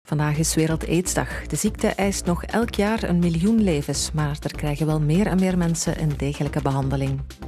Vandaag is Wereld-Aidsdag. De ziekte eist nog elk jaar 1 miljoen levens, maar er krijgen wel meer en meer mensen een degelijke behandeling.